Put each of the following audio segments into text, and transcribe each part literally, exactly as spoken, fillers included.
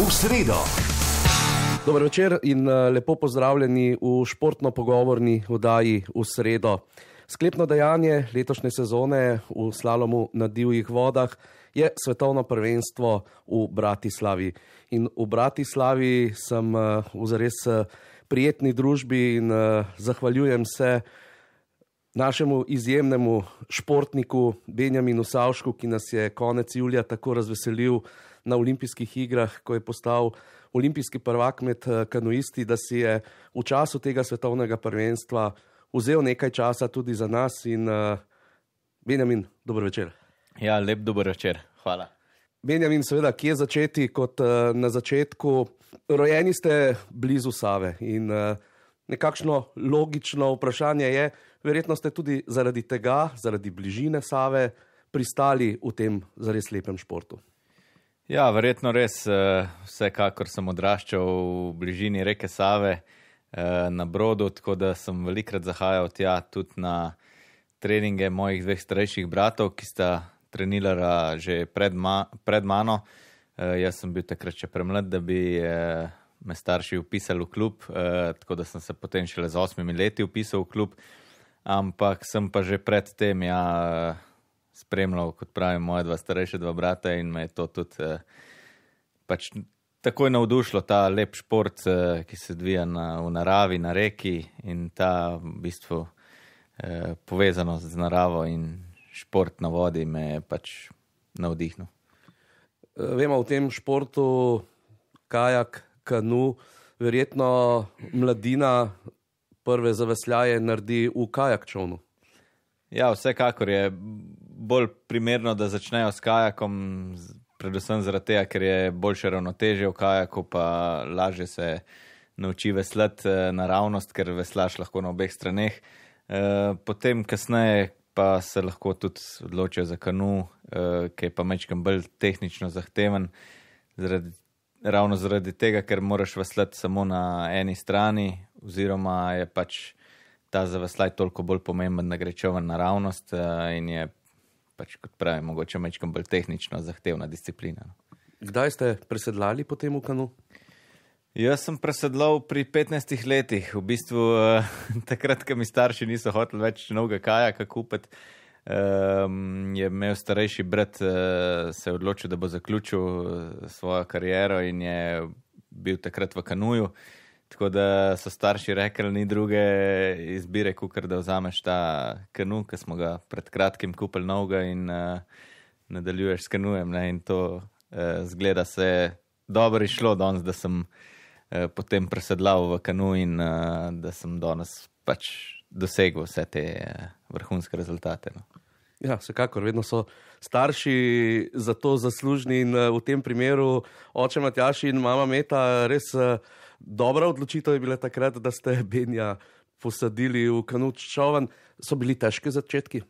v sredo. Dober večer in lepo pozdravljeni v športno-pogovorni oddaji v sredo. Sklepno dejanje letošnje sezone v slalomu na divjih vodah je svetovno prvenstvo v Bratislavi. In v Bratislavi sem v zares prijetni družbi in zahvaljujem se našemu izjemnemu športniku Benjaminu Savšku, ki nas je konec julija tako razveselil na olimpijskih igrah, ko je postal olimpijski prvak med kanuisti, da si je v času tega svetovnega prvenstva vzel nekaj časa tudi za nas. In uh, Benjamin, dober večer. Ja, lep dober večer, hvala. Benjamin, seveda, kje začeti kot uh, na začetku? Rojeni ste blizu Save in uh, nekakšno logično vprašanje je, verjetno ste tudi zaradi tega, zaradi bližine Save, pristali v tem zares lepem športu. Ja, verjetno res. Vsekakor sem odraščal v bližini reke Save na Brodu, tako da sem velikrat zahajal tja tudi na treninge mojih dveh starejših bratov, ki sta trenirala že pred, ma, pred mano. Jaz sem bil takrat še premlad, da bi me starši vpisali v klub, tako da sem se potem šele z osmimi leti vpisal v klub, ampak sem pa že pred tem ja, spremljal, kot pravim, moja dva starejša dva brata in me je to tudi eh, pač takoj navdušilo, ta lep šport, eh, ki se odvija na, v naravi, na reki in ta v bistvu eh, povezanost z naravo in šport na vodi me je pač navdihnil. Vemo, v tem športu kajak, kanu, verjetno mladina prve zavesljaje naredi v kajak čovnu. Ja, vsekakor je bolj primerno, da začnejo s kajakom, predvsem zaradi tega, ker je boljše ravnotežje v kajaku, pa lažje se nauči veslati naravnost, ker veslaš lahko na obeh straneh. Potem kasneje pa se lahko tudi odločijo za kanu, ki je pa majčkeno bolj tehnično zahteven, zaradi, ravno zaradi tega, ker moraš veslati samo na eni strani, oziroma je pač ta zaveslaj toliko bolj pomemben, da gre čovn naravnost in je pač, kot pravim, mogoče majčkeno bolj tehnično zahtevna disciplina. Kdaj ste presedlali potem v kanu? Jaz sem presedlal pri petnajstih letih. V bistvu takrat, ko mi starši niso hoteli več novega kajaka kupiti, je imel starejši brat se odločil, da bo zaključil svojo kariero in je bil takrat v kanuju. Tako da so starši rekli, ni druge izbire, kukor da vzameš ta kanu, ki smo ga pred kratkim kupili novega in uh, nadaljuješ s kanujem. Ne? In to uh, zgleda se dobro išlo danes, da sem uh, potem presedlal v kanu in uh, da sem danes pač dosegel vse te uh, vrhunske rezultate. No. Ja, vsekakor, vedno so starši za to zaslužni in uh, v tem primeru oče Matjaž in mama Meta res uh, dobra odločitev je bila takrat, da ste Benja posadili v kanut čovn. So bili težki začetki?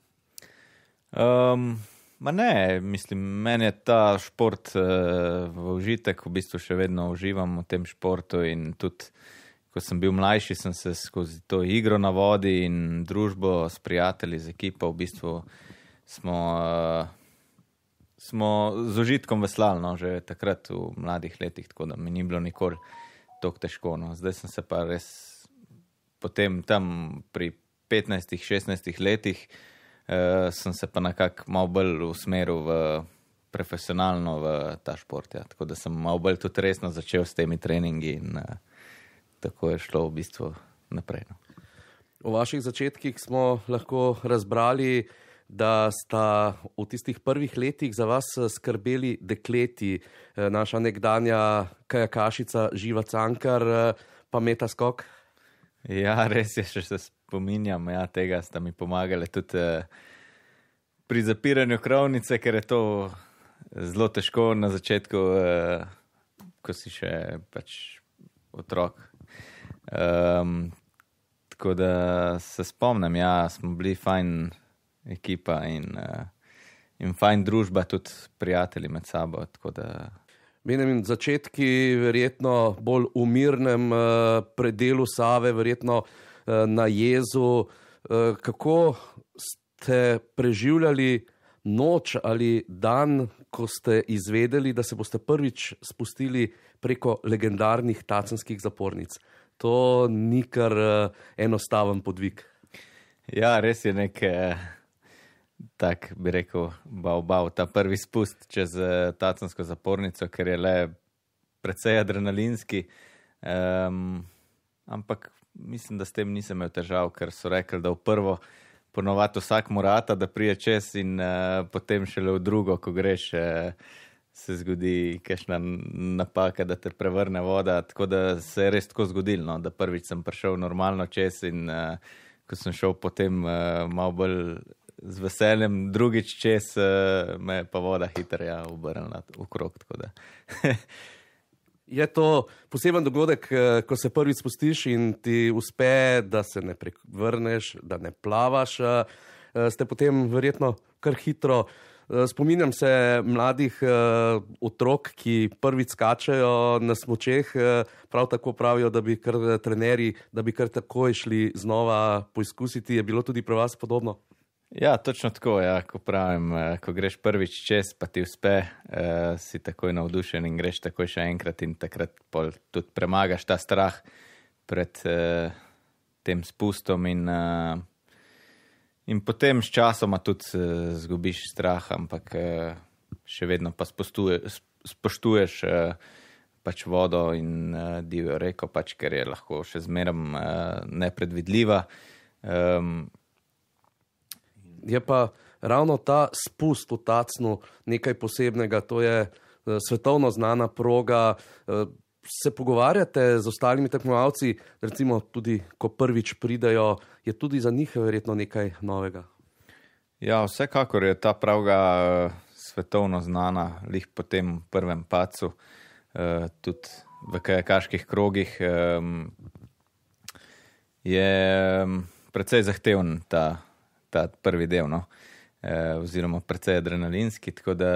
Um, ma ne, mislim, meni je ta šport uh, v užitek, v bistvu še vedno uživam v tem športu in tudi, ko sem bil mlajši, sem se skozi to igro na vodi in družbo s prijatelji, z ekipo, v bistvu smo, uh, smo z užitkom veslali, no, že takrat v mladih letih, tako da mi ni bilo nikoli tako težko. No. Zdaj sem se pa res potem tam pri petnajstih, šestnajstih letih eh, sem se pa nekako malo bolj usmeril v profesionalno v ta šport. Ja. Tako da sem malo bolj tudi resno začel s temi treningi in eh, tako je šlo v bistvu naprej. No. V vaših začetkih smo lahko razbrali, da sta v tistih prvih letih za vas skrbeli dekleti, naša nekdanja kajakašica Živa Cankar, pa Meta Skok. Ja, res je, še se spominjam, ja, tega sta mi pomagale tudi eh, pri zapiranju krovnice, ker je to zelo težko na začetku, eh, ko si še pač otrok. Um, tako da se spomnim, ja, smo bili fajn ekipa in, uh, in fajn družba, tudi prijatelji med sabo. Tako da... Benjamin, začetki verjetno bolj v mirnem uh, predelu Save, verjetno uh, na jezu. Uh, kako ste preživljali noč ali dan, ko ste izvedeli, da se boste prvič spustili preko legendarnih tacenskih zapornic? To ni kar enostaven podvig. Ja, res je nek, tak bi rekel, bav, bav, ta prvi spust čez tacensko zapornico, ker je le precej adrenalinski. Um, ampak mislim, da s tem nisem imel težav, ker so rekli, da v prvo ponovati vsak morata, da prije čez in uh, potem šele v drugo, ko greš, uh, se zgodi kakšna napaka, da te prevrne voda, tako da se je res tako zgodilo, no, da prvič sem prišel normalno čez in uh, ko sem šel potem uh, malo bolj z veseljem drugič čez, uh, me je pa voda hitreja obrnila okrog, tako da. Je to poseben dogodek, ko se prvič spustiš in ti uspe, da se ne prevrneš, da ne plavaš, ste potem verjetno kar hitro. Spominjam se mladih otrok, ki prvič skačejo na smučeh, prav tako pravijo, da bi kar trenerji, da bi kar takoj šli znova poizkusiti. Je bilo tudi pri vas podobno? Ja, točno tako, ja, ko pravim, ko greš prvič čez, pa ti uspe, uh, si takoj navdušen in greš takoj še enkrat in takrat pol tudi premagaš ta strah pred uh, tem spustom in, uh, in potem s časoma tudi uh, zgubiš strah, ampak uh, še vedno pa spostuje, spoštuješ uh, pač vodo in uh, divjo reko, pač ker je lahko še zmerom uh, nepredvidljiva. Um, Je pa ravno ta spust v Tacnu nekaj posebnega, to je svetovno znana proga. Se pogovarjate z ostalimi tekmovalci, recimo tudi, ko prvič pridejo, je tudi za njih verjetno nekaj novega? Ja, vsekakor je ta proga svetovno znana, lih po tem prvem padcu, tudi v kajakaških krogih je precej zahteven ta ta prvi del, no, e, oziroma precej adrenalinski, tako da...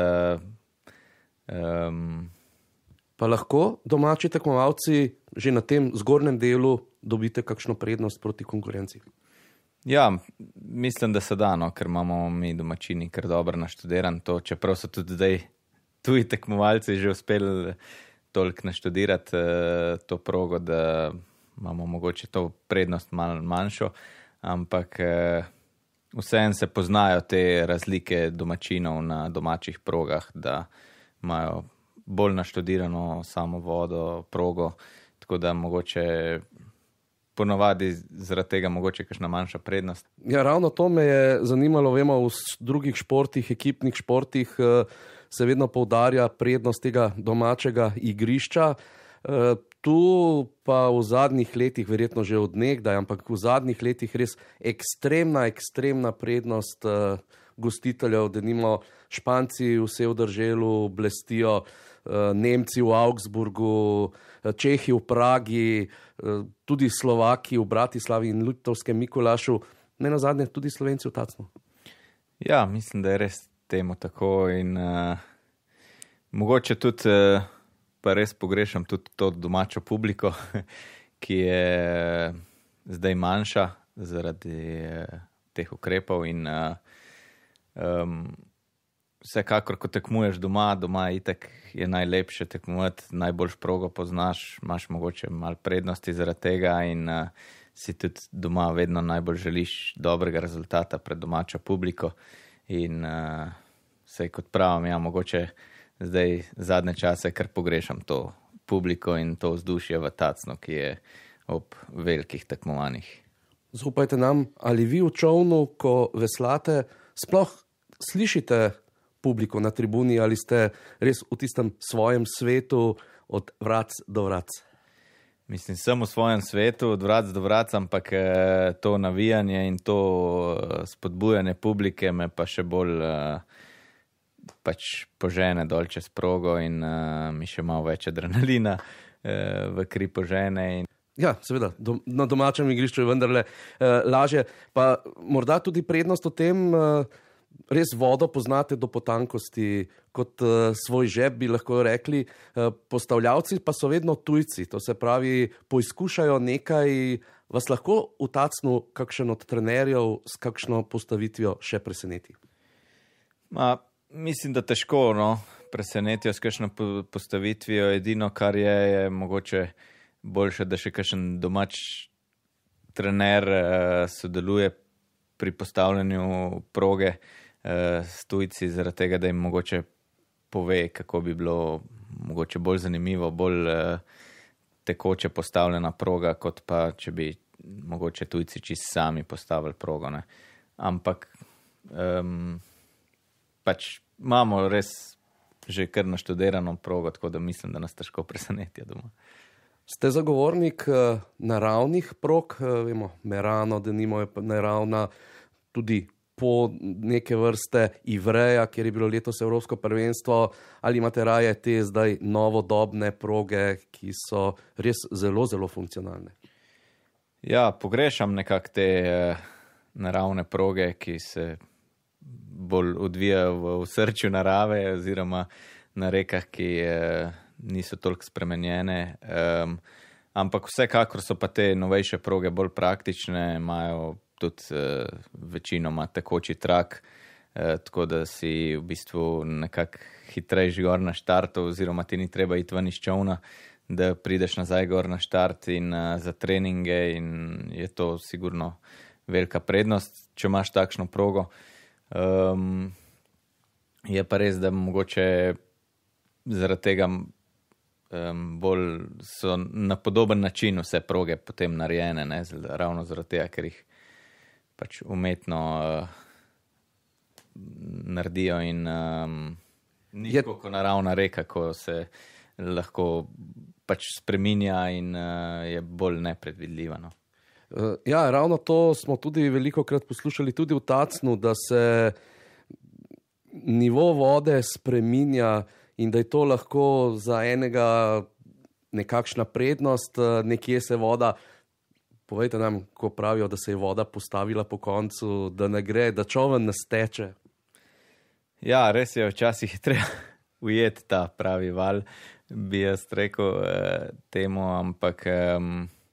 Um... Pa lahko domači tekmovalci že na tem zgornjem delu dobite kakšno prednost proti konkurenci? Ja, mislim, da se da, no, ker imamo mi domačini kar dobro naštudiran to, čeprav so tudi zdaj tuji tekmovalci že uspeli toliko naštudirati uh, to progo, da imamo mogoče to prednost malo manjšo, ampak... Uh, Vseeno se poznajo te razlike domačinov na domačih progah, da imajo bolj naštudirano samo vodo, progo, tako da mogoče ponovadi zaradi tega mogoče kakšna manjša prednost. Ja, ravno to me je zanimalo, vemo, v drugih športih, ekipnih športih se vedno poudarja prednost tega domačega igrišča. Tu pa v zadnjih letih, verjetno že od nekdaj, ampak v zadnjih letih res ekstremna, ekstremna prednost uh, gostiteljev, denimo Španci v Sevdrželu blestijo, uh, Nemci v Augsburgu, Čehi v Pragi, uh, tudi Slovaki v Bratislavi in Ljutovskem Mikolašu, ne nazadnje tudi Slovenci v Tacnu. Ja, mislim, da je res temu tako in uh, mogoče tudi... Uh, pa res pogrešam tudi to domačo publiko, ki je zdaj manjša zaradi teh ukrepov in uh, um, vsekakor, ko tekmuješ doma, doma itak je najlepše tekmovati, najbolj progo poznaš, imaš mogoče malo prednosti zaradi tega in uh, si tudi doma vedno najbolj želiš dobrega rezultata pred domačo publiko in uh, sej kot pravim, ja, mogoče zdaj zadnje čase kar pogrešam to publiko in to vzdušje v Tacnu, ki je ob velikih tekmovanjih. Zaupajte nam, ali vi v čovnu, ko veslate, sploh slišite publiko na tribuni ali ste res v tistem svojem svetu od vrac do vrac? Mislim, sem v svojem svetu od vrac do vrac, ampak to navijanje in to spodbujanje publike me pa še bolj pač požene dol čez progo in uh, mi še malo več adrenalina uh, v kri požene. In... Ja, seveda, do, na domačem igrišču je vendarle uh, lažje. Pa morda tudi prednost v tem, uh, res vodo poznate do potankosti kot uh, svoj žep, bi lahko rekli. Uh, postavljavci pa so vedno tujci, to se pravi, poizkušajo nekaj, vas lahko v Tacnu kakšen od trenerjev s kakšno postavitvijo še preseneti? Ma, Mislim, da težko, no, presenetijo s kakšno postavitvijo. Edino, kar je, je mogoče boljše, da še kakšen domač trener uh, sodeluje pri postavljanju proge uh, s tujci, zaradi tega, da jim mogoče pove, kako bi bilo mogoče bolj zanimivo, bolj uh, tekoče postavljena proga, kot pa če bi mogoče tujci čisto sami postavili progo. Ne. Ampak um, pač imamo res že kar naštudirano progo, tako da mislim, da nas težko presenetijo doma. Ste zagovornik uh, naravnih prog, uh, vemo, Merano, denimo je naravna, tudi po neke vrste Ivreja, kjer je bilo letos Evropsko prvenstvo, ali imate raje te zdaj novodobne proge, ki so res zelo, zelo funkcionalne? Ja, pogrešam nekako te uh, naravne proge, ki se bolj odvijajo v osrčju narave oziroma na rekah, ki uh, niso toliko spremenjene. Um, ampak vsekakor so pa te novejše proge bolj praktične, imajo tudi uh, večinoma tekoči trak, uh, tako da si v bistvu nekako hitrejši gor na štartu oziroma ti ni treba iti ven iz čovna, da prideš nazaj gor na štart in uh, za treninge in je to sigurno velika prednost, če imaš takšno progo. Um, je pa res, da mogoče zaradi tega um, bolj so na podoben način vse proge potem narejene, ne, ravno zaradi tega, ker jih pač umetno uh, naredijo in um, ni je... tako naravna reka, ko se lahko pač spreminja in uh, je bolj nepredvidljiva. No. Ja, ravno to smo tudi velikokrat poslušali tudi v Tacnu, da se nivo vode spreminja in da je to lahko za enega nekakšna prednost, nekje se voda, povejte nam, ko pravijo, da se je voda postavila po koncu, da ne gre, da čoven ne steče. Ja, res je, včasih je treba ujeti ta pravi val, bi jaz rekel eh, temu, ampak eh,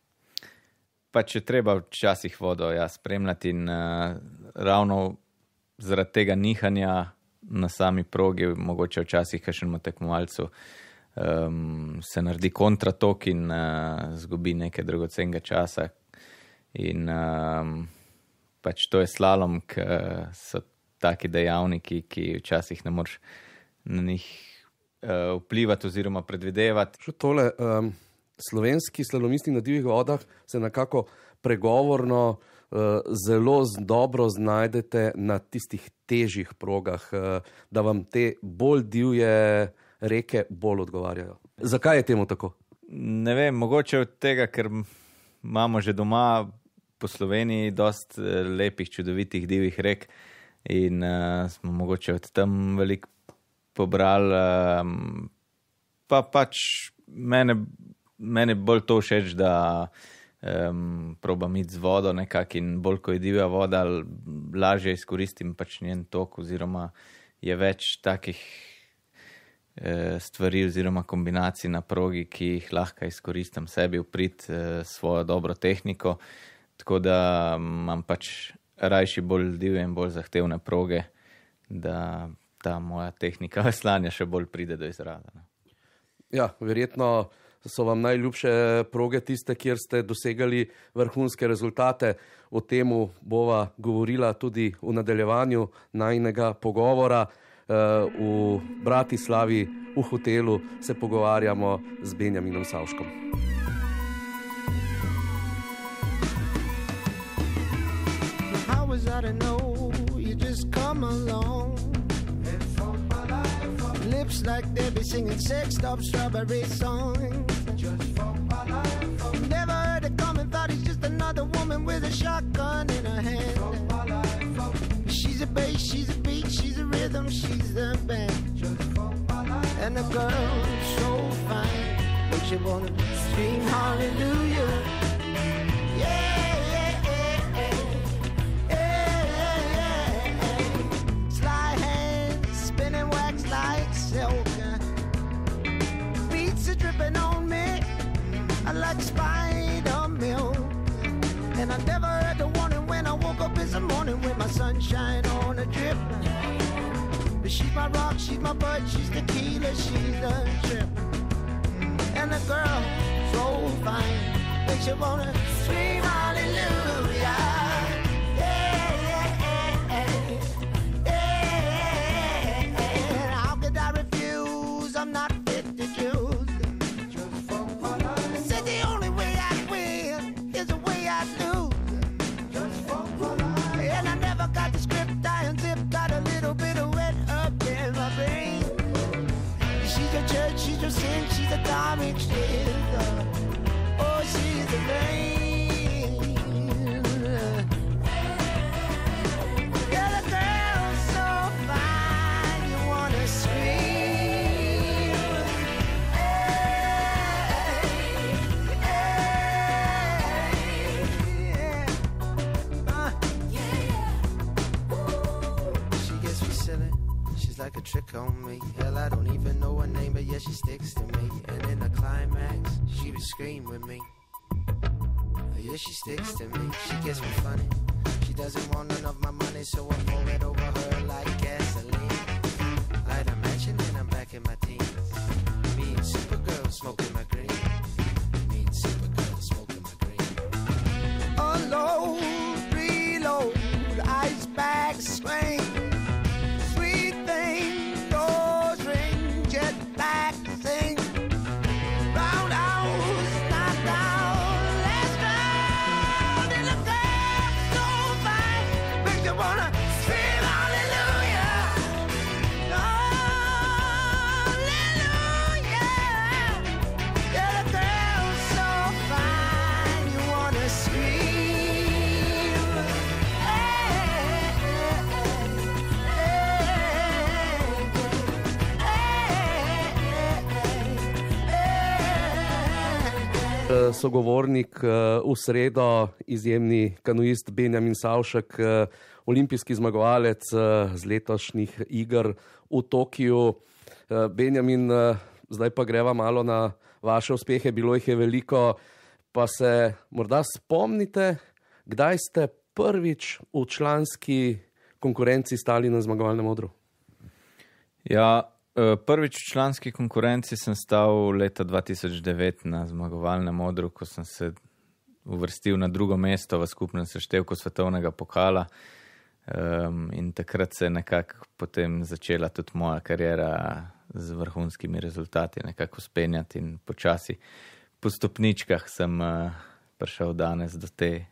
pač je treba včasih vodo ja, spremljati in uh, ravno zaradi tega nihanja na sami progi, mogoče včasih kakšnemu tekmovalcu um, se naredi kontratok in uh, zgubi nekaj dragocenega časa. In um, pač to je slalom, ki so taki dejavniki, ki včasih ne moreš na njih uh, vplivati oziroma predvidevati. Še tole... Um... Slovenski slalomisti na divjih vodah se nekako pregovorno uh, zelo dobro znajdete na tistih težjih progah, uh, da vam te bolj divje reke bolj odgovarjajo. Zakaj je temu tako? Ne vem, mogoče od tega, ker imamo že doma po Sloveniji dost uh, lepih, čudovitih divjih rek in uh, smo mogoče od tam veliko pobrali. Um, pa pač mene Mene bolj to všeč, da um, probam iti z vodo nekako in bolj, ko je divja voda, lažje izkoristim pač njen tok oziroma je več takih eh, stvari oziroma kombinacij na progi, ki jih lahko izkoristim sebi v prid eh, svojo dobro tehniko, tako da imam pač rajši bolj divje in bolj zahtevne proge, da ta moja tehnika veslanja še bolj pride do izraza. Ne. Ja, verjetno so vam najljubše proge tiste, kjer ste dosegali vrhunske rezultate. O temu bova govorila tudi v nadaljevanju najinega pogovora. V Bratislavi, v hotelu se pogovarjamo z Benjaminom Savškom. How was I to know you just come along? Lips like they be singing sexed up strawberry songs. Just for my life. Never heard it coming, thought he's just another woman with a shotgun in her hand. For my life. She's a bass, she's a beat, she's a rhythm, she's the band. Just for my life. And the girl's so fine, makes you wanna scream hallelujah. Like Spider-Man, and I never heard the warning when I woke up in the morning with my sunshine on a drip. she's my rock, she's my butt, she's tequila, she's a trip. And the girl, so fine, makes you wanna scream hallelujah. Yeah, yeah, yeah, yeah, yeah. How could I refuse? I'm not fit to choose. Said the only way I win is the way I lose. And I never got the script, I unzipped, got a little bit of wet up in my brain. She's a church, she's a sin, she's a comic strip. Oh, she's a rain. Yeah, the girl's so fine, you wanna scream. Hey, hey, yeah. Uh, she gets me silly. She's like a trick on me. Hell, I don't even know her name, but yeah, she sticks to me. And in the climax, she would scream with me. Yeah, she sticks to me. She gets me funny. She doesn't want none of my money, so I pour it over her like gasoline. Light a match and then I'm back in my teens. Me and Supergirl smoking my green. Me and Supergirl smoking my green. Unload, reload, ice bag swing. Sweet thing, doors ring, jet black sing. Roundhouse, knock down, let's drown. And the girl so fine, makes you wanna scream hallelujah. Hallelujah. Yeah, the girl's so fine, you wanna scream. Hey, hey, Sogovornik v sredo, izjemni kanuist Benjamin Savšek, olimpijski zmagovalec z letošnjih iger v Tokiu. Benjamin, zdaj pa greva malo na vaše uspehe, bilo jih je veliko, pa se morda spomnite, kdaj ste prvič v članski konkurenci stali na zmagovalnem odru? Ja, prvič v članski konkurenci sem stal leta dva tisoč devet na zmagovalnem odru, ko sem se uvrstil na drugo mesto v skupnem seštevku svetovnega pokala. Um, in takrat se je nekako potem začela tudi moja kariera z vrhunskimi rezultati, nekako spenjati in počasi po stopničkah sem uh, prišel danes do te.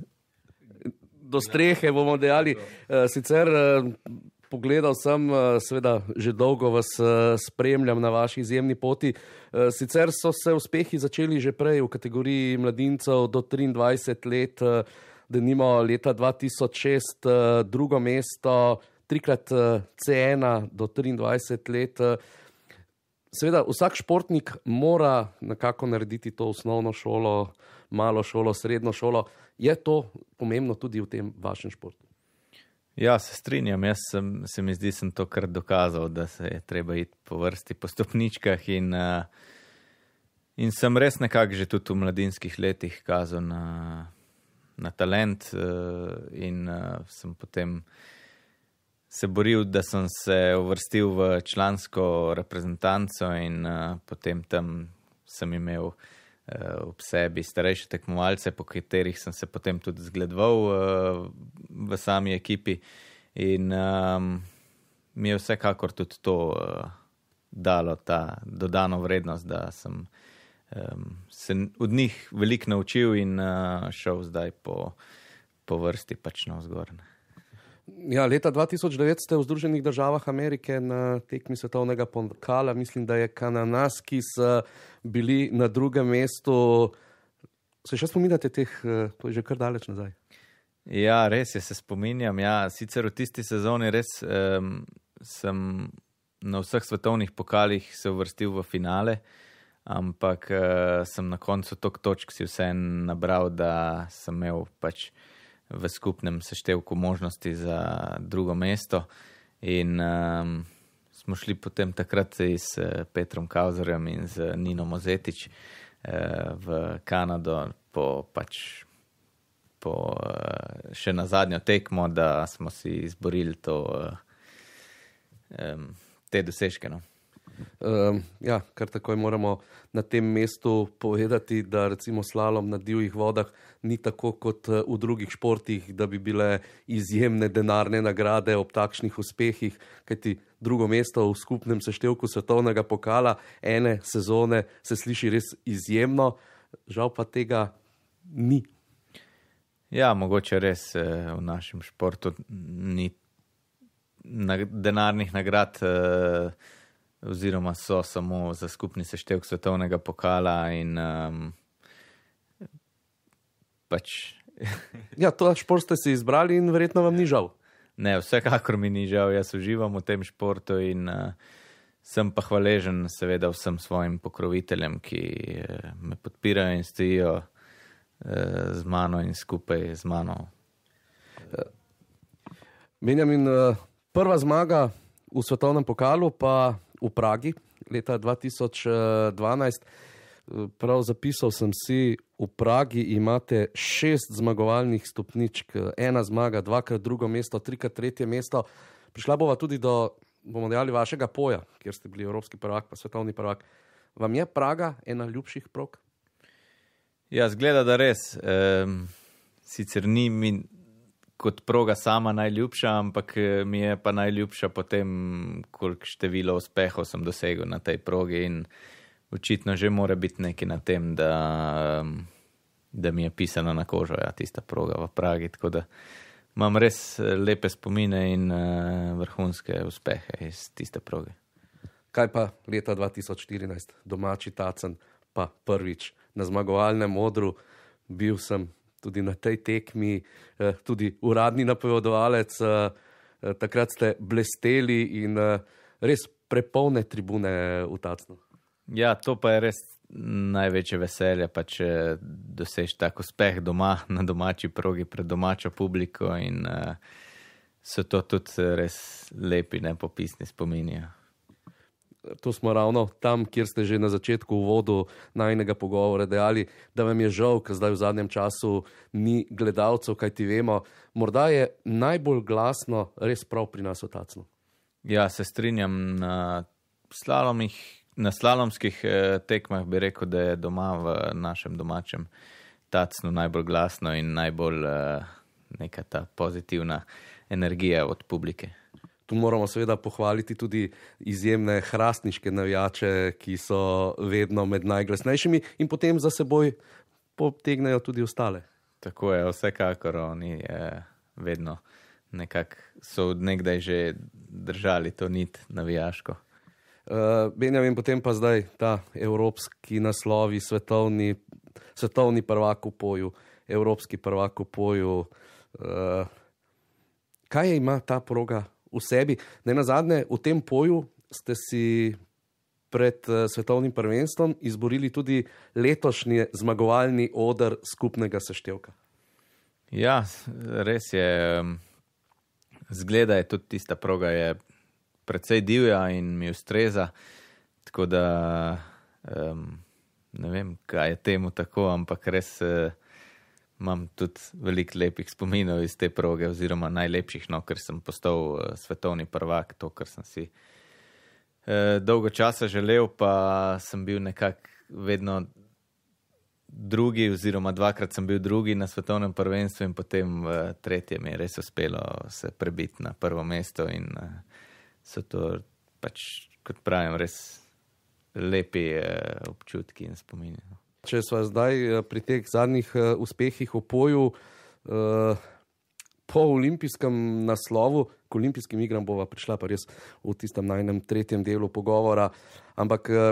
Do strehe bomo dejali. Uh, sicer uh, pogledal sem, seveda že dolgo vas spremljam na vaši izjemni poti. Sicer so se uspehi začeli že prej v kategoriji mladincev do triindvajset let, denimo leta dva tisoč šest drugo mesto, trikrat C ena do triindvajset let. Seveda vsak športnik mora nekako narediti to osnovno šolo, malo šolo, srednjo šolo. Je to pomembno tudi v tem vašem športu? Ja, se strinjam. Jaz sem, se mi zdi, sem to kar dokazal, da se je treba iti po vrsti, po stopničkah in, uh, in sem res nekako že tudi v mladinskih letih kazal na, na talent uh, in uh, sem potem se boril, da sem se uvrstil v člansko reprezentanco in uh, potem tam sem imel ob sebi starejše tekmovalce, po katerih sem se potem tudi zgledoval uh, v sami ekipi in um, mi je vsekakor tudi to uh, dalo ta dodano vrednost, da sem um, se od njih veliko naučil in uh, šel zdaj po, po vrsti pač navzgor. Ja, leta dva tisoč devet ste v Združenih državah Amerike na tekmi svetovnega pokala, mislim, da je Kananaskis, bili na drugem mestu. Se še spominjate teh, to je že kar daleč nazaj? Ja, res je, se spominjam. Ja, sicer v tisti sezoni res um, sem na vseh svetovnih pokalih se uvrstil v finale, ampak uh, sem na koncu toliko točk si vseeno nabral, da sem imel pač v skupnem seštevku možnosti za drugo mesto in um, smo šli potem takrat s Petrom Kauzerjem in z Nino Mozetič uh, v Kanado po pač po uh, še na zadnjo tekmo, da smo si izborili to uh, um, te dosežke. No. Um, ja, kar takoj moramo na tem mestu povedati, da recimo slalom na divjih vodah ni tako kot v drugih športih, da bi bile izjemne denarne nagrade ob takšnih uspehih, kajti drugo mesto v skupnem seštevku svetovnega pokala ene sezone se sliši res izjemno, žal pa tega ni. Ja, mogoče res v našem športu ni denarnih nagrad, oziroma so samo za skupni seštevek svetovnega pokala in um, pač... Ja, to šport ste si izbrali in verjetno vam ni žal. Ne, vsekakor mi ni žal, jaz uživam v tem športu in uh, sem pa hvaležen seveda vsem svojim pokroviteljem, ki uh, me podpirajo in stojijo uh, z mano in skupaj z mano. Benjamin, uh, prva zmaga v svetovnem pokalu pa v Pragi leta dva tisoč dvanajst. Prav zapisal sem si, v Pragi imate šest zmagovalnih stopničk, ena zmaga, dvakrat drugo mesto, trikrat tretje mesto. Prišla bova tudi do, bomo dejali, vašega poja, kjer ste bili evropski prvak pa svetovni prvak. Vam je Praga ena ljubših prog? Ja, zgleda, da res. Um, sicer ni mi kot proga sama najljubša, ampak mi je pa najljubša potem, koliko število uspehov sem dosegel na tej progi in očitno že mora biti nekaj na tem, da, da mi je pisano na kožo, ja, tista proga v Pragi, tako da imam res lepe spomine in uh, vrhunske uspehe iz tiste proge. Kaj pa leta dva tisoč štirinajst, domači Tacen, pa prvič na zmagovalnem odru, bil sem tudi na tej tekmi, tudi uradni napovedovalec, takrat ste blesteli in res prepolne tribune v Tacnu. Ja, to pa je res največje veselje, pa če dosež tak uspeh doma, na domači progi, pred domačo publiko in so to tudi res lepi, nepopisni spomini. To smo ravno tam, kjer ste že na začetku uvodu najinega pogovora dejali, da vam je žal, ker zdaj v zadnjem času ni gledalcev, kaj ti vemo. Morda je najbolj glasno res prav pri nas v Tacnu. Ja, se strinjam. Na slalomih, na slalomskih eh, tekmah bi rekel, da je doma v našem domačem Tacnu najbolj glasno in najbolj eh, neka ta pozitivna energija od publike. Tu moramo seveda pohvaliti tudi izjemne hrastniške navijače, ki so vedno med najglasnejšimi in potem za seboj potegnejo tudi ostale. Tako je, vsekakor oni eh, vedno nekako so nekdaj že držali to nit navijaško. Uh, Benjamin, potem pa zdaj ta evropski naslovi, svetovni, svetovni prvak v poju, evropski prvak v poju. Uh, kaj ima ta proga v sebi? Ne nazadnje, v tem poju ste si pred svetovnim prvenstvom izborili tudi letošnji zmagovalni oder skupnega seštevka. Ja, res je. Zgleda je tudi tista proga je precej divja in mi ustreza, tako da um, ne vem, kaj je temu tako, ampak res uh, imam tudi veliko lepih spominov iz te proge, oziroma najlepših, no, ker sem postal uh, svetovni prvak, to, kar sem si uh, dolgo časa želel, pa sem bil nekako vedno drugi, oziroma dvakrat sem bil drugi na svetovnem prvenstvu in potem v uh, tretje mi je res uspelo se prebiti na prvo mesto in uh, so to pač, kot pravim, res lepi uh, občutki in spomini. No. Če sva zdaj pri teh zadnjih uh, uspehih v poju, uh, po olimpijskem naslovu, k olimpijskim igram bova prišla pa res v tistem najnem tretjem delu pogovora, ampak uh,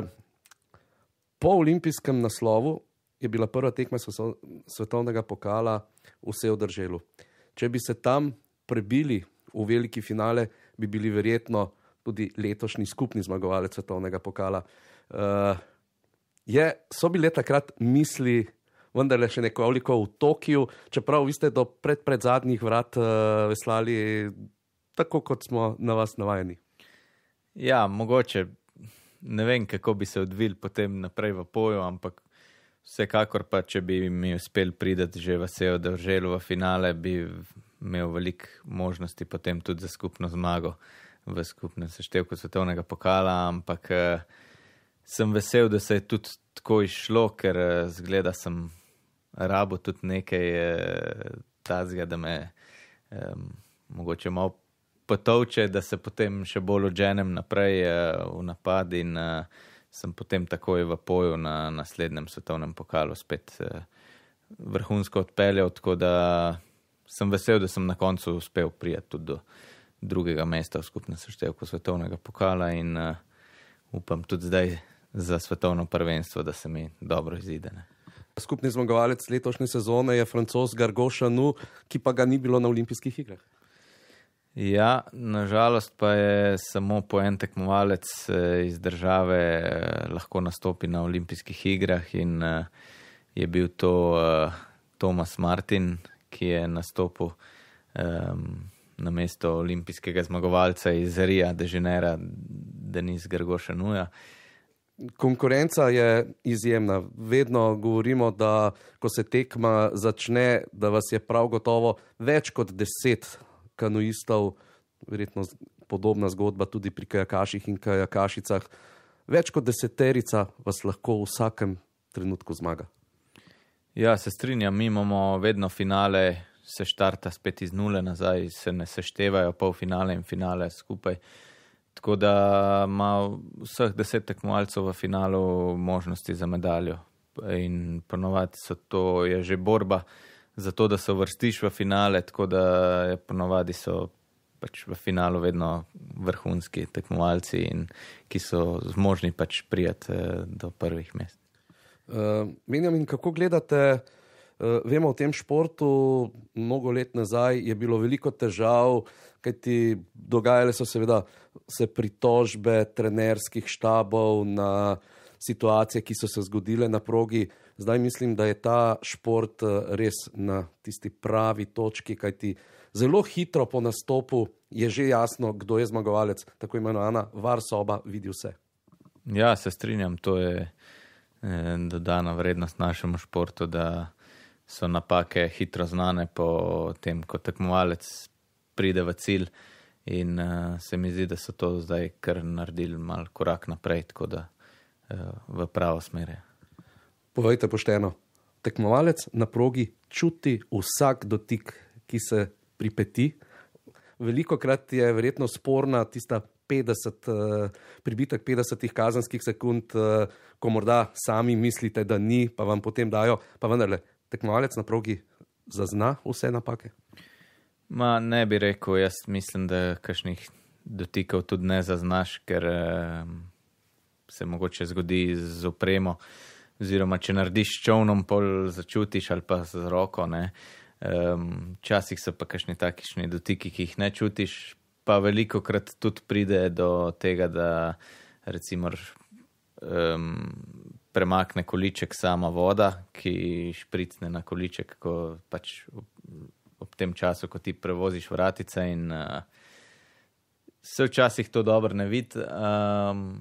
po olimpijskem naslovu je bila prva tekma svetovnega pokala vse v Drželu. Če bi se tam prebili v veliki finale, bi bili verjetno tudi letošnji skupni zmagovalec svetovnega pokala. Uh, je, so bile takrat misli vendarle še nekoliko v Tokiju, čeprav vi ste do pred, pred zadnjih vrat uh, veslali tako, kot smo na vas navajeni. Ja, mogoče ne vem, kako bi se odvil potem naprej v poju, ampak vsekakor pa, če bi mi uspel prideti že v Sejo Drželu v finale, bi imel veliko možnosti potem tudi za skupno zmago v skupnem seštevku svetovnega pokala, ampak uh, sem vesel, da se je tudi tako išlo, ker uh, zgleda sem rabo tudi nekaj uh, tazga, da me um, mogoče malo potovče, da se potem še bolj odženem naprej uh, v napad in uh, sem potem takoj v poju na naslednjem svetovnem pokalu spet uh, vrhunsko odpeljal, tako da sem vesel, da sem na koncu uspel prijeti tudi do drugega mesta v skupnem seštevku svetovnega pokala in uh, upam tudi zdaj za svetovno prvenstvo, da se mi dobro izide. Ne. Skupni zmagovalec letošnje sezone je Francoz Gargo Chanu, ki pa ga ni bilo na olimpijskih igrah. Ja, nažalost pa je samo po en tekmovalec iz države lahko nastopi na olimpijskih igrah in uh, je bil to uh, Thomas Martin, ki je nastopil um, na mesto olimpijskega zmagovalca iz Ria de Janeira, Denis Gargo Chanuja. Konkurenca je izjemna. Vedno govorimo, da ko se tekma začne, da vas je prav gotovo več kot deset kanuistov, verjetno podobna zgodba tudi pri kajakaših in kajakašicah. Več kot deseterica vas lahko v vsakem trenutku zmaga. Ja, se strinjam, mi imamo vedno finale, se štarta spet iz nule nazaj, se ne seštevajo polfinale in finale skupaj. Tako da ima vseh deset tekmovalcev v finalu možnosti za medaljo. In ponovadi so to, je že borba za to, da se uvrstiš v finale, tako da je ponovadi so pač v finalu vedno vrhunski tekmovalci, in, ki so zmožni pač prijeti do prvih mest. Uh, Benjamin, kako gledate, uh, vemo v tem športu, mnogo let nazaj je bilo veliko težav, kajti dogajale so seveda se pritožbe trenerskih štabov na situacije, ki so se zgodile na progi. Zdaj mislim, da je ta šport res na tisti pravi točki, kajti zelo hitro po nastopu je že jasno, kdo je zmagovalec, tako imenovana var soba vidi vse. Ja, se strinjam, to je dodana vrednost našemu športu, da so napake hitro znane po tem, ko tekmovalec pride v cilj, in uh, se mi zdi, da so to zdaj kar naredili mal korak naprej, tako da uh, v pravo smer. Povejte pošteno, tekmovalec na progi čuti vsak dotik, ki se pripeti. Velikokrat je verjetno sporna tista petdeset, uh, pribitek petdesetih kazenskih sekund, uh, ko morda sami mislite, da ni, pa vam potem dajo, pa vendarle, tekmovalec na progi zazna vse napake? Ma ne bi rekel, jaz mislim, da kakšnih dotikov tudi ne zaznaš, ker uh, se mogoče zgodi z opremo, oziroma če narediš s čovnom, pol začutiš ali pa z roko, ne. Um, včasih so pa kakšni takišni dotiki, ki jih ne čutiš, pa velikokrat tudi pride do tega, da recimo um, premakne količek sama voda, ki špricne na količek, ko pač ob tem času, ko ti prevoziš vratice, in uh, se včasih to dobro ne vidi, um,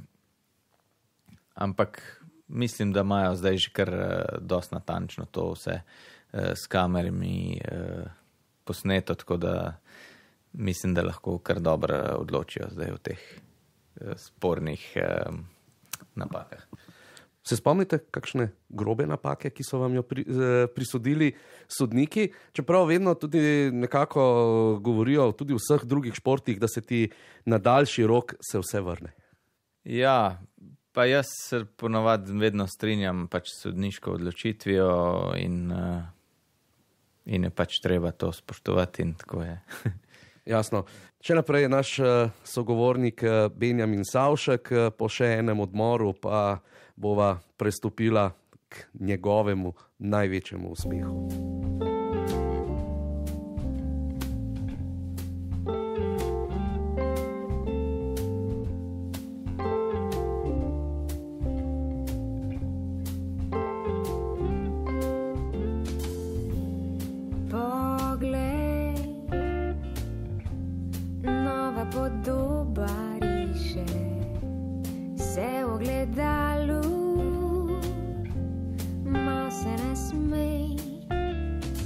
ampak mislim, da imajo zdaj že kar uh, dosti natančno to vse uh, s kamerami uh, posneto, tako da mislim, da lahko kar dobro odločijo zdaj v teh uh, spornih uh, napakah. Se spomnite kakšne grobe napake, ki so vam jo pri, eh, prisodili sodniki? Čeprav vedno tudi nekako govorijo tudi v vseh drugih športih, da se ti na daljši rok se vse vrne. Ja, pa jaz se ponavadi vedno strinjam pač s sodniško odločitvijo in, uh, in je pač treba to spoštovati, in tako je. Jasno. Še naprej je naš uh, sogovornik uh, Benjamin Savšek, uh, po še enem odmoru pa bova prestopila k njegovemu največjemu uspehu. Podoba riše se v ogledalu, mal se ne smej,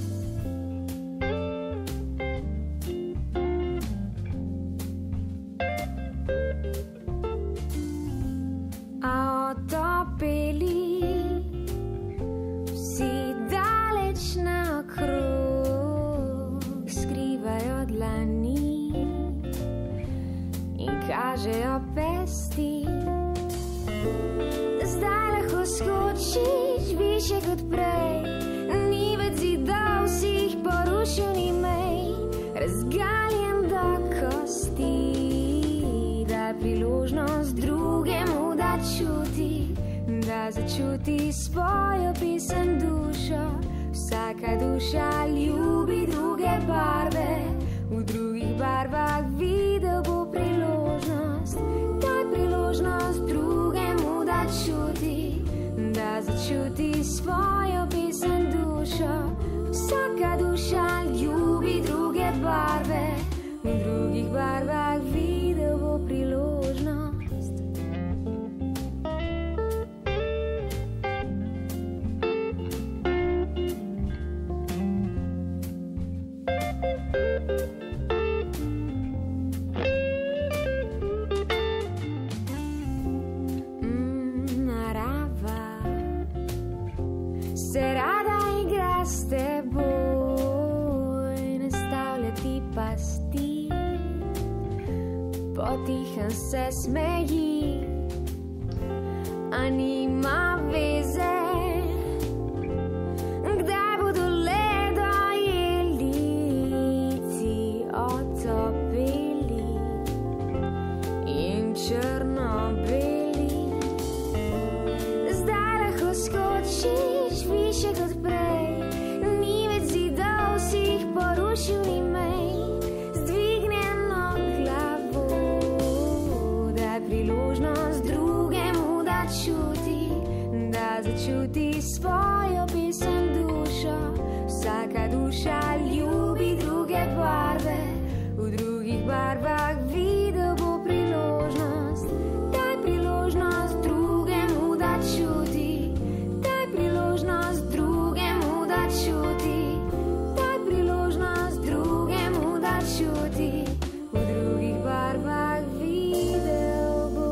skočiš više kot prej. Ni več zidov, si jih porušil, ni mej. Razgaljen do kosti, daj priložnost drugemu, da čuti, da začuti svojo pisem dušo. Vsaka duša ljubi druge barve, v drugih barvah videl bo priložnost. Daj priložnost drugemu, da čuti, da začuti svojo pisem dušo. Vsaka duša ljubi druge barve, v drugih barvah videl bo priložnost. Se rada igra s teboj, nastavlja ti pasti, potihem se smeji, a nima veze, kdaj bodo ledo jelici otopeli in črno-beli. Zdaj lahko skočiš više kot prej, ni več zidov, si jih porušil, ni mej. Zdvignjeno glavo, daj priložnost drugemu, da čuti, da začuti svojo pisem dušo. Vsaka duša ljubi druge barve, v drugih barvah videl bo priložnost. Daj priložnost drugemu, da čuti, priložnost drugemu, da čuti, daj priložnost drugemu, da čuti, v drugih barvah videl bo.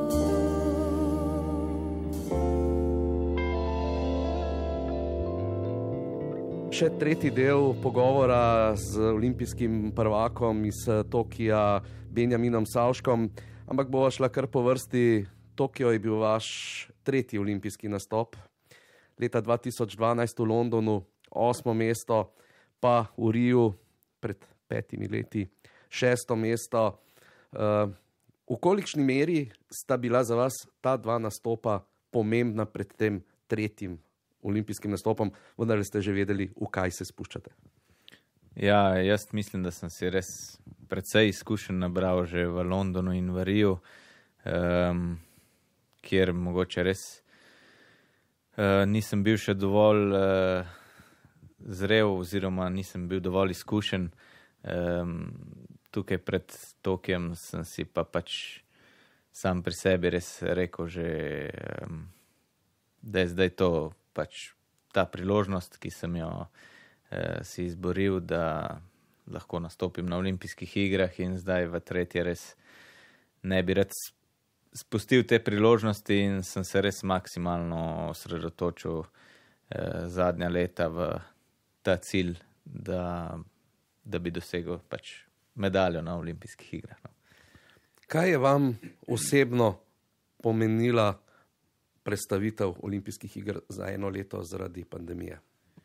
Še tretji del pogovora z olimpijskim prvakom iz Tokija, Benjaminom Savškom, ampak bova šla kar po vrsti. Tokio je bil vaš tretji olimpijski nastop. Leta dva tisoč dvanajst v Londonu, osmo mesto, pa v Riju pred petimi leti šesto mesto. Uh, v kolikšni meri sta bila za vas ta dva nastopa pomembna pred tem tretjim olimpijskim nastopom, vendar ste že vedeli, v kaj se spuščate? Ja, jaz mislim, da sem si res precej izkušen nabral že v Londonu in v Riju, um, kjer mogoče res Uh, nisem bil še dovolj uh, zrel oziroma nisem bil dovolj izkušen. Um, tukaj pred Tokijem sem si pa pač sam pri sebi res rekel že, um, da je zdaj to pač ta priložnost, ki sem jo uh, si izboril, da lahko nastopim na olimpijskih igrah in zdaj v tretje res ne bi rad spustil te priložnosti in sem se res maksimalno osredotočil eh, zadnja leta v ta cilj, da, da bi dosegel pač medaljo na olimpijskih igrah. No. Kaj je vam osebno pomenila prestavitev olimpijskih iger za eno leto zaradi pandemije?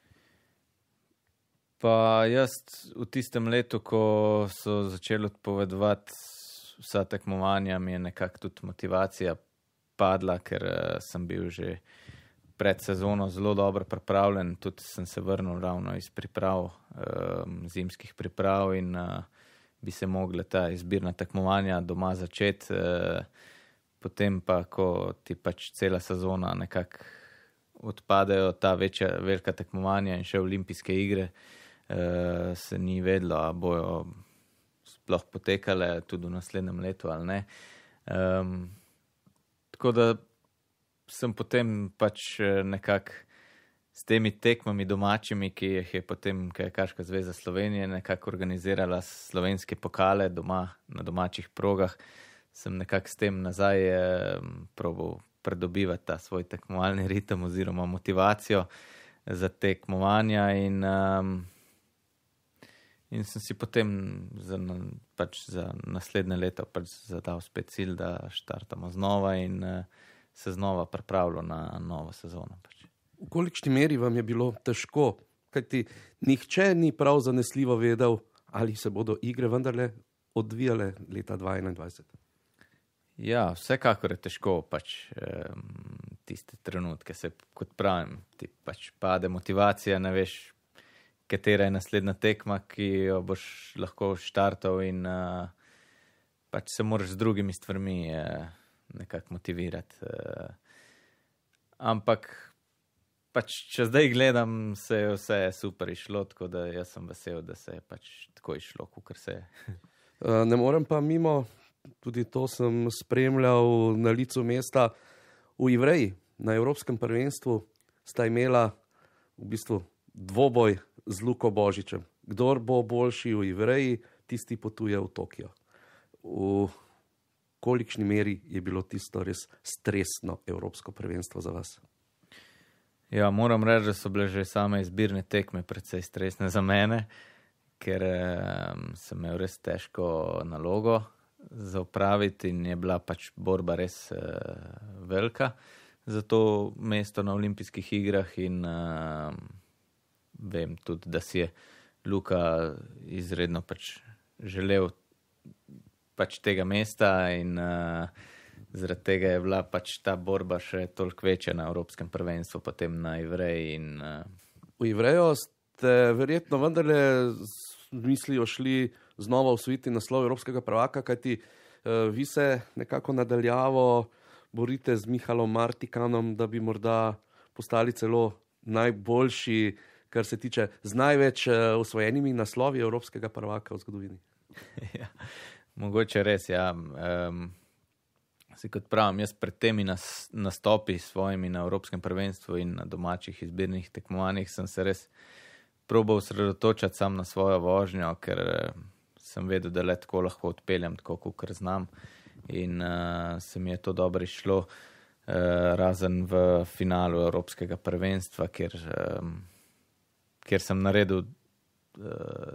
Pa jaz v tistem letu, ko so začeli odpovedovati vsa tekmovanja, mi je nekako tudi motivacija padla, ker uh, sem bil že pred sezono zelo dobro pripravljen. Tudi sem se vrnil ravno iz priprav, uh, zimskih priprav in uh, bi se mogle ta izbirna tekmovanja doma začeti. Uh, potem pa, ko ti pač cela sezona nekako odpadejo ta večja, velika tekmovanja in še olimpijske igre, uh, se ni vedlo, a bojo sploh potekale tudi v naslednjem letu ali ne. Um, tako da sem potem pač nekako s temi tekmami domačimi, ki jih je potem Kajakaška zveza Slovenije nekako organizirala slovenske pokale doma na domačih progah, sem nekako s tem nazaj um, probal pridobivati ta svoj tekmovalni ritem oziroma motivacijo za tekmovanja in um, In sem si potem za, pač za naslednje leto pač zadal spet cilj, da štartamo znova in uh, se znova pripravljal na novo sezono. Pač. V kolikšni meri vam je bilo težko, kajti nihče ni prav zanesljivo vedel, ali se bodo igre vendarle odvijale leta dva tisoč enaindvajset? Ja, vsekakor je težko, pač um, tiste trenutke se, kot pravim, ti pač pade motivacija, ne veš, katera je naslednja tekma, ki jo boš lahko štartal in uh, pač se moraš z drugimi stvarmi uh, nekako motivirati. Uh, ampak pač, če zdaj gledam, se je vse super išlo, tako da jaz sem vesel, da se je pač tako išlo, kakor se je. uh, ne morem pa mimo, tudi to sem spremljal na licu mesta, v Ivreji na Evropskem prvenstvu sta imela v bistvu dvoboj z Luko Božičem. Kdor bo boljši v Ivreji, tisti potuje v Tokio. V kolikšni meri je bilo tisto res stresno Evropsko prvenstvo za vas? Ja, moram reči, da so bile že same izbirne tekme precej stresne za mene, ker um, sem imel res težko nalogo za opraviti in je bila pač borba res uh, velika za to mesto na olimpijskih igrah in uh, vem tudi, da si je Luka izredno pač želel pač tega mesta in uh, zaradi tega je bila pač ta borba še toliko večja na Evropskem prvenstvu, potem na Ivreji. In, uh... V Ivrejo ste verjetno vendarle mislijo šli znova osvojiti naslov Evropskega prvaka, kajti uh, vi se nekako nadaljavo borite z Michalom Martikanom, da bi morda postali celo najboljši, kar se tiče z največ uh, osvojenimi naslovi Evropskega prvaka v zgodovini. ja, mogoče res, ja. Um... Si kot pravim, jaz pred temi nas, nastopi svojimi na Evropskem prvenstvu in na domačih izbirnih tekmovanjih sem se res probal osredotočati sam na svojo vožnjo, ker sem vedel, da le tako lahko odpeljem, tako kot znam. In uh, se mi je to dobro išlo, uh, razen v finalu Evropskega prvenstva, kjer, um, kjer sem naredil uh,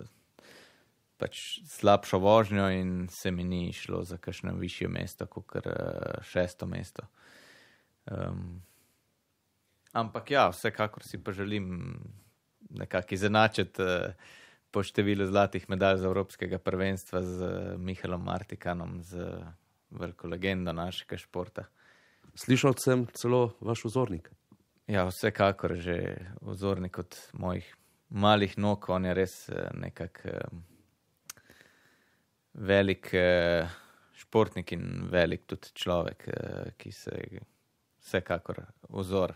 pač slabšo vožnjo in se mi ni išlo za kakšno višje mesto, kot šesto mesto. Um, ampak ja, vsekakor si pa želim nekako izenačiti uh, po številu zlatih medalj z Evropskega prvenstva z Michalom Martikanom, z veliko legendo našega športa. Slišal sem celo vaš vzornik. Ja, vsekakor že vzornik od mojih malih nog, on je res uh, nekako um, velik eh, športnik in velik tudi človek, eh, ki se vsekakor vzor.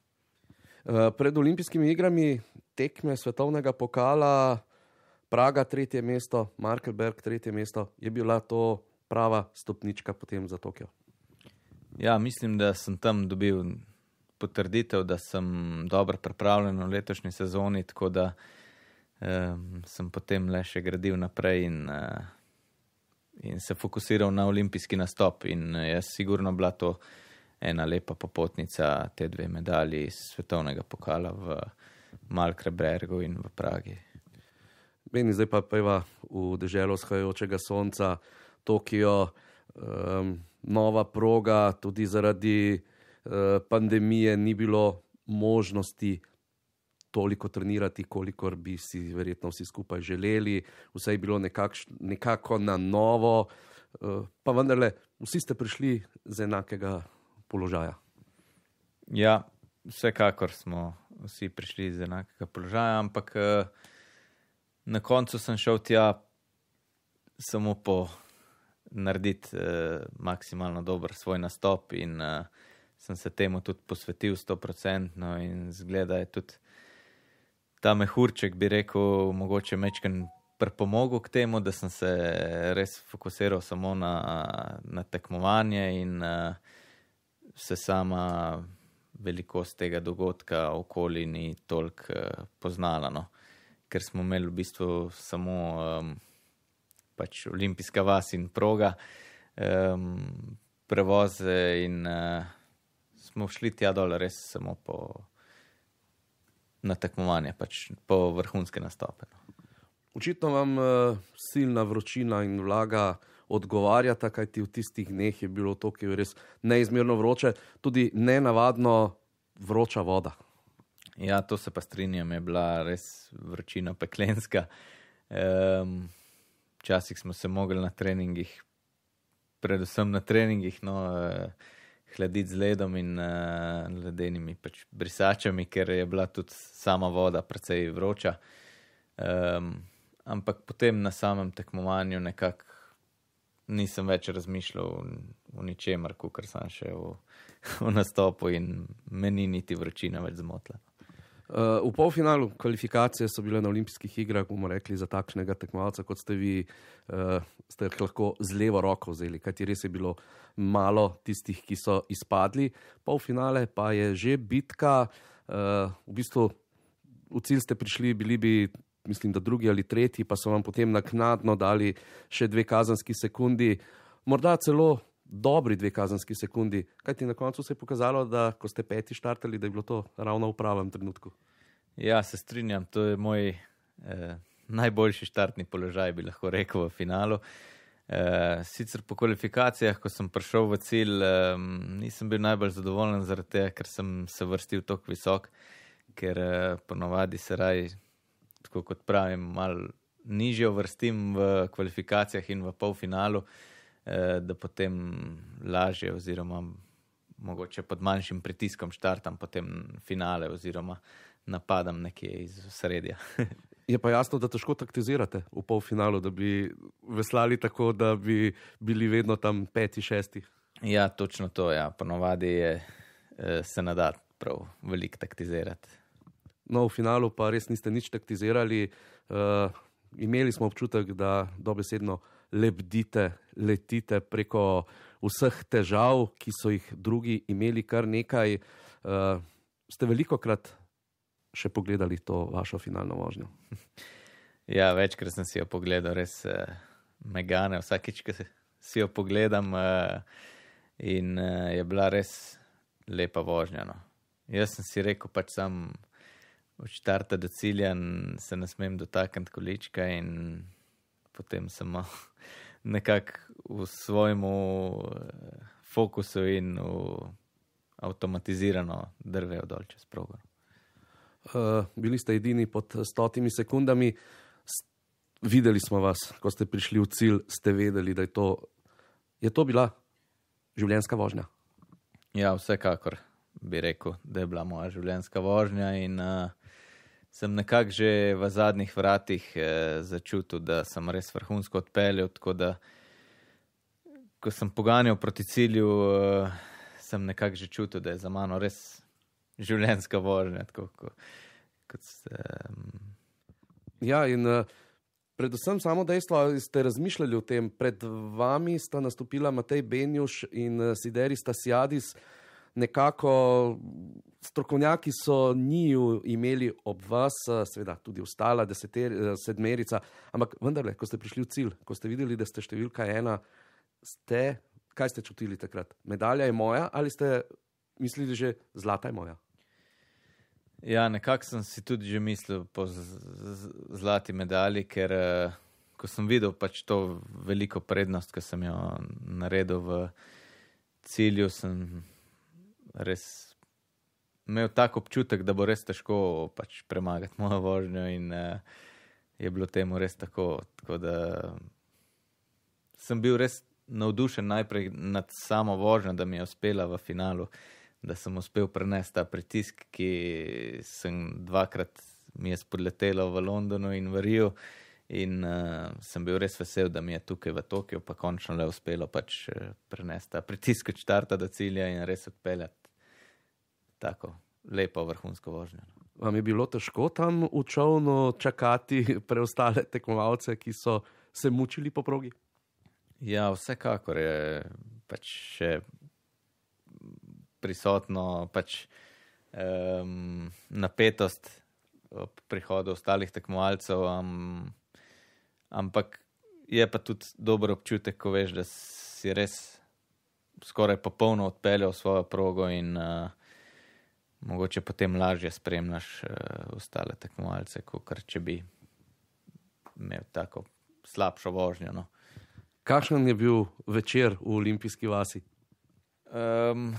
Eh, pred olimpijskimi igrami tekme svetovnega pokala, Praga tretje mesto, Markelberg tretje mesto, je bila to prava stopnička potem za Tokio? Ja, mislim, da sem tam dobil potrditev, da sem dobro pripravljen v letošnji sezoni, tako da eh, sem potem le še gradil naprej in eh, in se fokusiral na olimpijski nastop in je sigurno bila to ena lepa popotnica, te dve medalji iz svetovnega pokala v Markelbergu in v Pragi. Meni zdaj pa peva v deželo vzhajajočega sonca, Tokio, um, nova proga, tudi zaradi uh, pandemije ni bilo možnosti toliko trenirati, kolikor bi si verjetno vsi skupaj želeli. Vse je bilo nekakš, nekako na novo, pa vendarle vsi ste prišli z enakega položaja. Ja, vsekakor smo vsi prišli z enakega položaja, ampak na koncu sem šel tja samo po narediti eh, maksimalno dober svoj nastop in eh, sem se temu tudi posvetil sto procentno in zgleda je tudi ta mehurček, bi rekel, mogoče mečken pripomogel k temu, da sem se res fokusiral samo na, na tekmovanje in uh, se sama velikost tega dogodka okoli ni toliko uh, poznala, no. Ker smo imeli v bistvu samo um, pač olimpijska vas in proga, um, prevoze in uh, smo šli tja dol res samo po na tekmovanje, pač po vrhunske nastope. Očitno vam uh, silna vročina in vlaga odgovarjata, kajti v tistih dneh je bilo to, ki je res neizmerno vroče, tudi nenavadno vroča voda. Ja, to se pa strinjam, je bila res vročina peklenska. Um, včasih smo se mogli na treningih, predvsem na treningih, no, uh, hladiti z ledom in uh, ledenimi pač brisačami, ker je bila tudi sama voda precej vroča. Um, ampak potem na samem tekmovanju nekako nisem več razmišljal o ničemer, kakor sem še v, v nastopu in meni niti vročina več zmotila. Uh, v polfinalu kvalifikacije so bile na olimpijskih igrah, bomo rekli, za takšnega tekmovalca, kot ste vi, uh, ste lahko z levo roko vzeli, kajti res je bilo malo tistih, ki so izpadli. Polfinale pa je že bitka, uh, v bistvu v cilj ste prišli, bili bi, mislim, da drugi ali tretji, pa so vam potem naknadno dali še dve kazenski sekundi, morda celo dobri dve kazenski sekundi. Kajti na koncu se je pokazalo, da ko ste peti štartali, da je bilo to ravno v pravem trenutku. Ja, se strinjam, to je moj eh, najboljši štartni položaj, bi lahko rekel, v finalu. Eh, sicer po kvalifikacijah, ko sem prišel v cilj, eh, nisem bil najbolj zadovoljen zaradi tega, ker sem se vrstil toliko visok, ker eh, ponovadi se raj, tako kot pravim, malo nižje vrstim v kvalifikacijah in v polfinalu, da potem lažje oziroma mogoče pod manjšim pritiskom štartam potem finale oziroma napadam nekje iz sredja. Je pa jasno, da težko taktizirate v polfinalu, da bi veslali tako, da bi bili vedno tam peti, šesti. Ja, točno to, ja. Ponovadi je, se ne da prav veliko taktizirati. No, v finalu pa res niste nič taktizirali. Uh, imeli smo občutek, da dobesedno lebdite, letite preko vseh težav, ki so jih drugi imeli kar nekaj. Uh, ste velikokrat še pogledali to vašo finalno vožnjo? Ja, večkrat sem si jo pogledal, res uh, me gane vsakič, ko si jo pogledam uh, in uh, je bila res lepa vožnja. No. Jaz sem si rekel, pač sam od štarta do cilja se ne smem dotakniti količka in potem sem nekako v svojemu fokusu in v avtomatizirano drvejo dol čez progo. Uh, bili ste edini pod stotimi sekundami. S- videli smo vas, ko ste prišli v cilj, ste vedeli, da je to, je to bila življenjska vožnja. Ja, vsekakor bi rekel, da je bila moja življenjska vožnja in uh, sem nekako že v zadnjih vratih eh, začutil, da sem res vrhunsko odpeljal, tako da ko sem poganjal proti cilju, eh, sem nekako že čutil, da je za mano res življenjska vožnja. Tako, ko, kot ste, um... Ja, in uh, predvsem samo dejstvo, ste razmišljali o tem, pred vami sta nastopila Matej Benjuš in uh, Sideris Stasijadis. Nekako strokovnjaki so njiju imeli ob vas, seveda tudi ostala deseter, sedmerica, ampak vendarle, ko ste prišli v cilj, ko ste videli, da ste številka ena, ste, kaj ste čutili takrat? Medalja je moja ali ste mislili že, zlata je moja? Ja, nekako sem si tudi že mislil po z, z, zlati medalji, ker uh, ko sem videl pač to veliko prednost, ko sem jo naredil v cilju, sem res imel tak občutek, da bo res težko pač premagati mojo vožnjo in uh, je bilo temu res tako, tako da sem bil res navdušen najprej nad samo vožnjo, da mi je uspela v finalu, da sem uspel prenesti ta pritisk, ki sem dvakrat mi je spodletelo v Londonu in v Riju in uh, sem bil res vesel, da mi je tukaj v Tokiu pa končno le uspelo pač uh, prenesti ta pritisk od štarta do cilja in res odpeljati tako lepo vrhunsko vožnjo. Vam je bilo težko tam v čolnu čakati preostale tekmovalce, ki so se mučili po progi? Ja, vsekakor je pač še prisotno pač um, napetost ob prihodu ostalih tekmovalcev, um, ampak je pa tudi dober občutek, ko veš, da si res skoraj popolno odpeljal svojo progo in uh, mogoče potem lažje spremljaš uh, ostale tekmovalce, kot če bi imel tako slabšo vožnjo. No. Kakšen je bil večer v Olimpijski vasi? Um,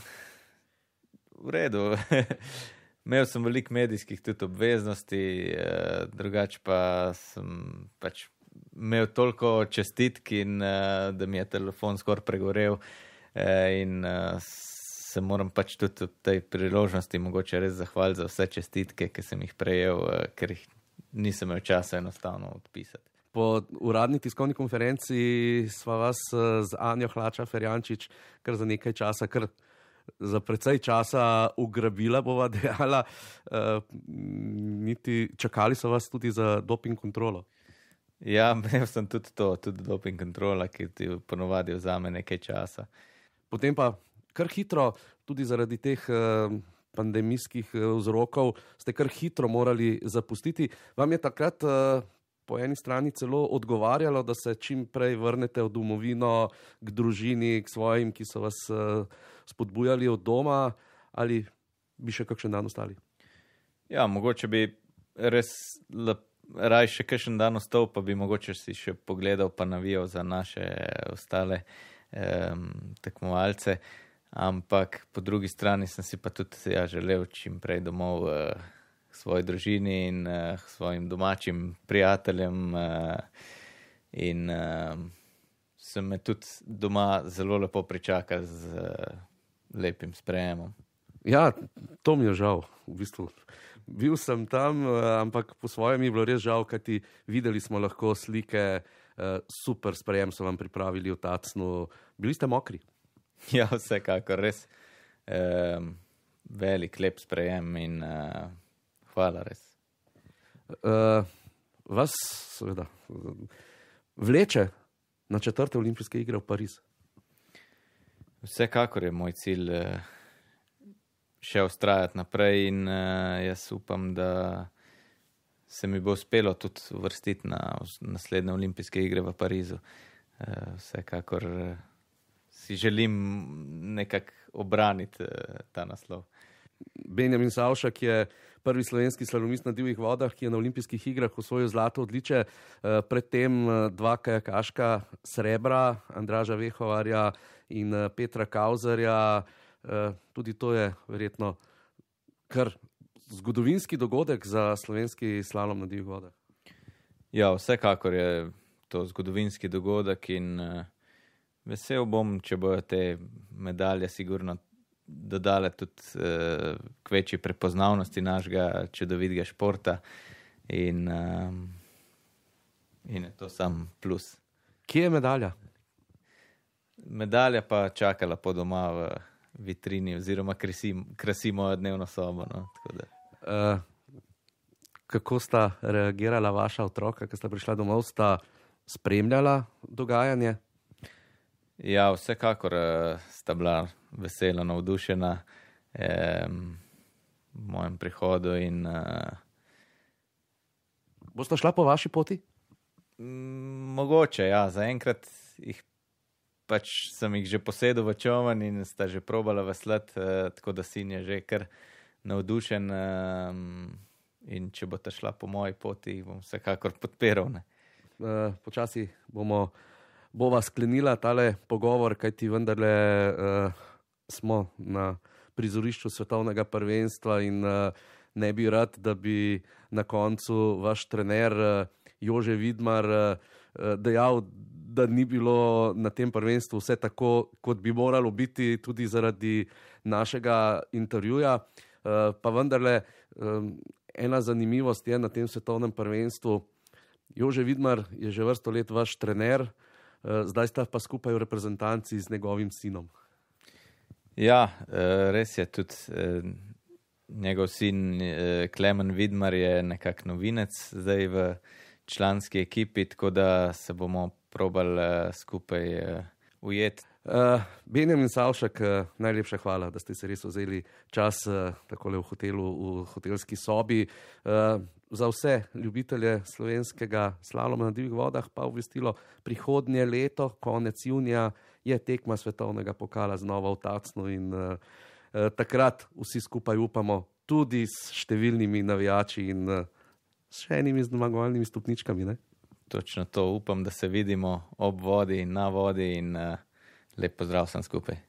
v redu. Imel sem veliko medijskih tudi obveznosti, eh, drugače pa sem pač imel toliko čestitk in eh, da mi je telefon skoraj pregorel eh, in eh, se moram pač tudi v tej priložnosti mogoče res zahvaliti za vse čestitke, ki sem jih prejel, eh, ker jih nisem imel časa enostavno odpisati. Po uradni tiskovni konferenci sva vas eh, z Anjo Hlača-Ferjančič kar za nekaj časa, kar za precej časa ugrabila, bova dejala, uh, niti čakali so vas tudi za doping kontrolo. Ja, imel sem tudi to, tudi doping kontrola, ki ti ponovadi vzame nekaj časa. Potem pa kar hitro, tudi zaradi teh uh, pandemijskih uh, vzrokov, ste kar hitro morali zapustiti. Vam je takrat uh, po eni strani celo odgovarjalo, da se čim prej vrnete v domovino, k družini, k svojim, ki so vas uh, spodbujali od doma, ali bi še kakšen dan ostali? Ja, mogoče bi res lep, raj še kakšen dan ostal, pa bi mogoče si še pogledal pa navijal za naše ostale um, tekmovalce, ampak po drugi strani sem si pa tudi ja, želel čim prej domov uh, k svoji družini in uh, k svojim domačim prijateljem uh, in uh, sem me tudi doma zelo lepo pričakal z uh, lepim sprejemom. Ja, to mi je žal, v bistvu. Bil sem tam, ampak po svojem je bilo res žal, kajti videli smo lahko slike, super sprejem so vam pripravili v Tacnu. Bili ste mokri? Ja, vsekakor, res um, velik, lep sprejem in uh, hvala res. Uh, vas seveda vleče na četrte olimpijske igre v Pariz? Vsekakor je moj cilj uh, še ustrajati naprej in uh, jaz upam, da se mi bo uspelo tudi uvrstiti na naslednje olimpijske igre v Parizu. Uh, vsekakor uh, si želim nekako obraniti uh, ta naslov. Benjamin Savšak je prvi slovenski slalomist na divjih vodah, ki je na olimpijskih igrah osvojil zlato odličje. Uh, predtem uh, dva kajakaška srebra, Andraža Vehovarja in uh, Petra Kauzerja. Uh, tudi to je verjetno kar zgodovinski dogodek za slovenski slalom na divjih vodah. Ja, vsekakor je to zgodovinski dogodek in uh, vesel bom, če bojo te medalje sigurno dodale tudi uh, k večji prepoznavnosti našega čudovitega športa in, uh, in je to sam plus. Kje je medalja? Medalja pa čakala po doma v vitrini oziroma krasi, krasi mojo dnevno sobo. No, tako da. Uh, kako sta reagirala vaša otroka, ko sta prišla domov? Sta spremljala dogajanje? Ja, vsekakor uh, sta bila vesela, navdušena um, v mojem prihodu in uh, bosta šla po vaši poti? M, mogoče, ja. Zaenkrat jih pač sem jih že posedel v čovan in sta že probala veslati, uh, tako da sin je že kar navdušen um, in če bo ta šla po moji poti, bom vsekakor podpiral. Uh, počasi bomo bova sklenila tale pogovor, kajti vendarle uh, smo na prizorišču svetovnega prvenstva in uh, ne bi rad, da bi na koncu vaš trener uh, Jože Vidmar uh, dejal, da ni bilo na tem prvenstvu vse tako, kot bi moralo biti tudi zaradi našega intervjuja. Uh, pa vendarle um, ena zanimivost je na tem svetovnem prvenstvu. Jože Vidmar je že vrsto let vaš trener, uh, zdaj sta pa skupaj v reprezentanci z njegovim sinom. Ja, res je tudi njegov sin Klemen Vidmar je nekak novinec zdaj v članski ekipi, tako da se bomo probali skupaj ujeti. Uh, Benjamin Savšak, uh, najlepša hvala, da ste se res vzeli čas uh, takole v hotelu, v hotelski sobi. Uh, za vse ljubitelje slovenskega slaloma na divjih vodah pa obvestilo, prihodnje leto, konec junija, je tekma svetovnega pokala znova v Tacnu in uh, uh, takrat vsi skupaj upamo, tudi s številnimi navijači in uh, s še enimi zmagovalnimi stopničkami, ne? točno to. Upam, da se vidimo ob vodi, na vodi in uh, lep pozdrav sem skupaj.